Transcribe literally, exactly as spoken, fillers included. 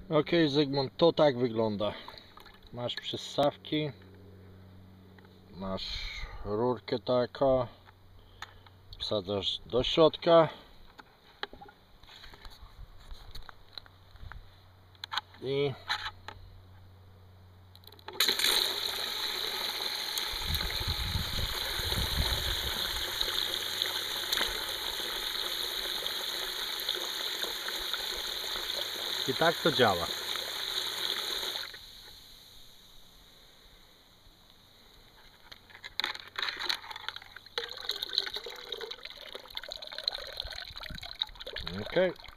Ok, Zygmunt, to tak wygląda. Masz przystawki, masz rurkę taką, wsadzasz do środka i i tak to działa. Okay.